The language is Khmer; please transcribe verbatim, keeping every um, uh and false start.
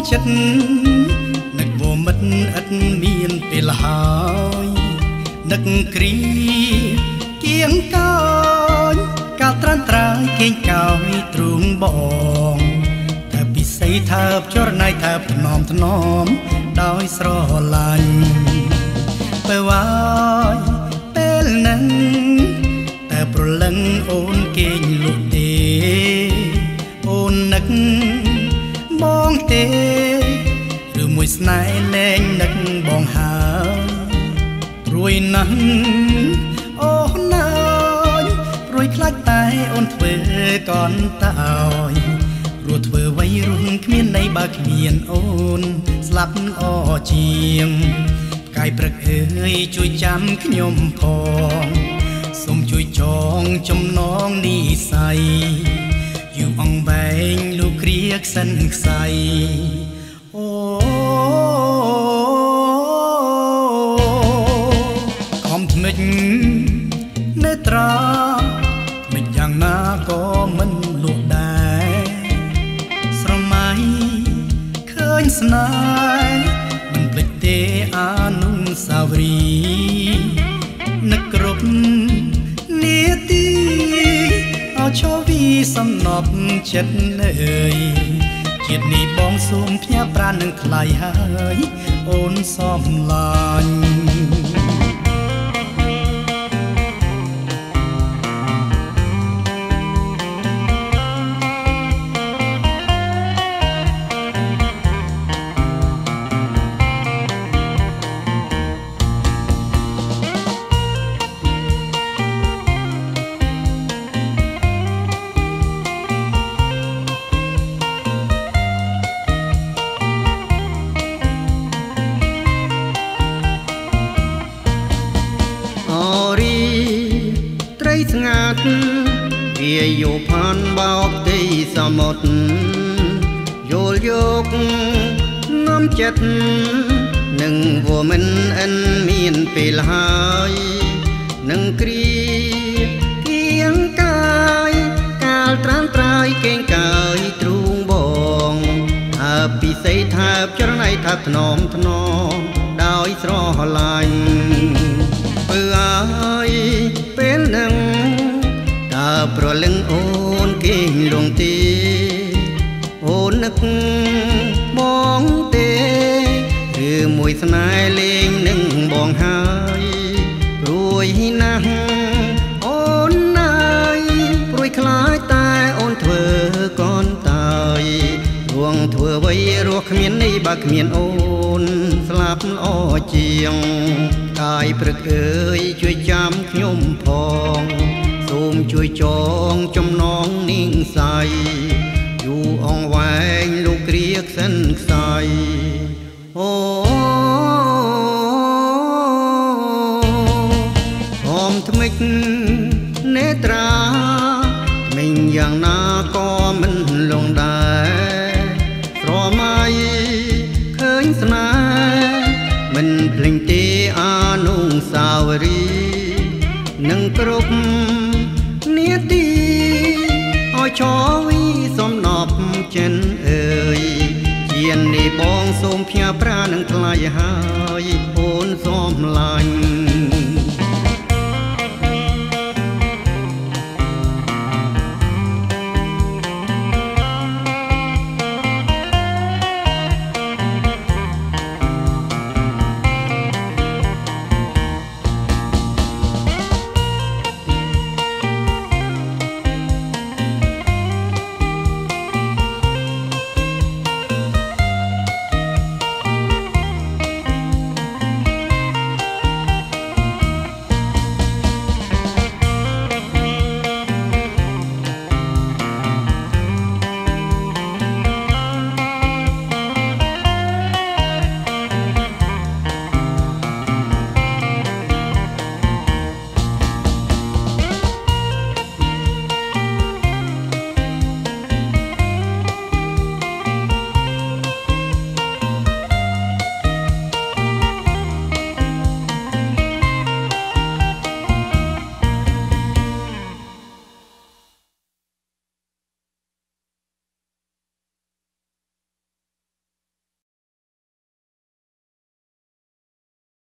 ចិត្តនឹកvôមិត្តឥតមានពេលហើយនឹកគ្រីគៀងកោយកាលត្រាំត្រើយគេងកោយទ្រូងបងតែពិសីថាបចរណៃថាថ្នមថ្នមដោយស្រឡាញ់ពេលវាយពេលនឹងតែប្រលឹងអូនគេងលុះទេអូននឹកបងទេឬមួយស្នេហ៍លែងនឹកបងហើយព្រួយណាស់អូនណាយព្រួយខ្លាចតែអូនធ្វើកនតើយព្រោះធ្វើវ័យរុនគ្មានន័យបើគ្មានអូនស្លាប់អជាងផ្កាយព្រឹកអើយជួយចាំខ្ញុំផងសូមជួយចងចំណងនិស័យយូរអង្វែងលោកគ្រាក្សិនខ្សៃអូខំថ្មិចនេត្រាមិនយ៉ាងណាក៏មិនលក់ដែរស្រមៃឃើញស្នេហ៍មិនភ្លេចទេអានុស្សាវរីយ៍នឹកគ្រប់នាទីអោឈោវីសំណប់ចិត្តអើយជាតិនេះបងសូមផ្ញើប្រាណនឹងថ្លៃហើយអូនសំឡាញ់ស្ងាត់វាយោផានបោកទីសមុទ្រយល់យកនាំចិត្តនឹងវមិនអិនមានពេលហើយនឹងគ្រាគៀងកាយកាលត្រាំត្រើយគេងកាយទ្រូងបងថាពិសីថាបចរណៃថាថ្នមថ្នមដោយស្រឡាញ់ពើអើយពេលនឹងតាប្រលឹងអូនគេងលងទីអូននឹកបងទេឬមួយស្នេហ៍លេងនឹងបងហើយព្រួយណាស់អូនណាយព្រួយខ្លាចតែអូនធ្វើកនតើយរួងធ្វើអ្វីរស់គ្មានន័យបើគ្មានអូនស្លាប់អជាងកាយព្រឹកអើយជួយចាំខ្ញុំផងសូមជួយចងចំណងនាងស័យយូរអង្វែងលោកគ្រាក្សិនខ្សៃអូហមថ្មិចនេត្រាមិញយ៉ាងណាក៏មិនលងដែរស្រមៃឃើញស្នេហ៍មិនភ្លេចទេអានុស្សាវរីយ៍នឹងគ្រប់នាទីឲ្យឈរវីសំណប់ចិនអើយជានេះបងសូមផ្ញើប្រានឹងថ្លៃហើយ